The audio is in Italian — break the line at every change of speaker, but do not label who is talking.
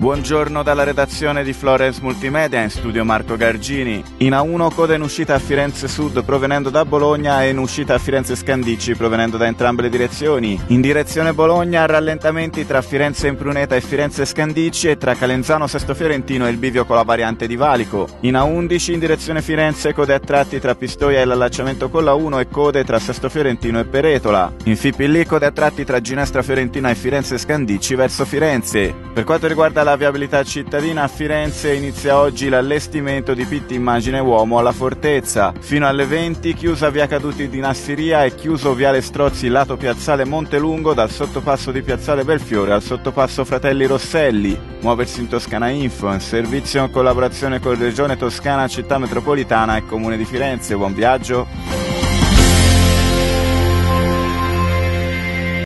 Buongiorno dalla redazione di Florence Multimedia, in studio Marco Gargini. In A1 coda in uscita a Firenze Sud provenendo da Bologna e in uscita a Firenze Scandicci provenendo da entrambe le direzioni. In direzione Bologna rallentamenti tra Firenze Impruneta e Firenze Scandicci e tra Calenzano Sesto Fiorentino e il bivio con la variante di Valico. In A11 in direzione Firenze code a tratti tra Pistoia e l'allacciamento con la 1 e code tra Sesto Fiorentino e Peretola. In FIPL code a tratti tra Ginestra Fiorentina e Firenze Scandicci verso Firenze. Per quanto riguarda la viabilità cittadina, a Firenze inizia oggi l'allestimento di pit immagine uomo alla Fortezza. Fino alle 20 chiusa via Caduti di Nassiria e chiuso viale Strozzi lato piazzale Montelungo dal sottopasso di piazzale Belfiore al sottopasso Fratelli Rosselli. Muoversi in Toscana Info, in servizio in collaborazione con Regione Toscana, Città Metropolitana e Comune di Firenze. Buon viaggio!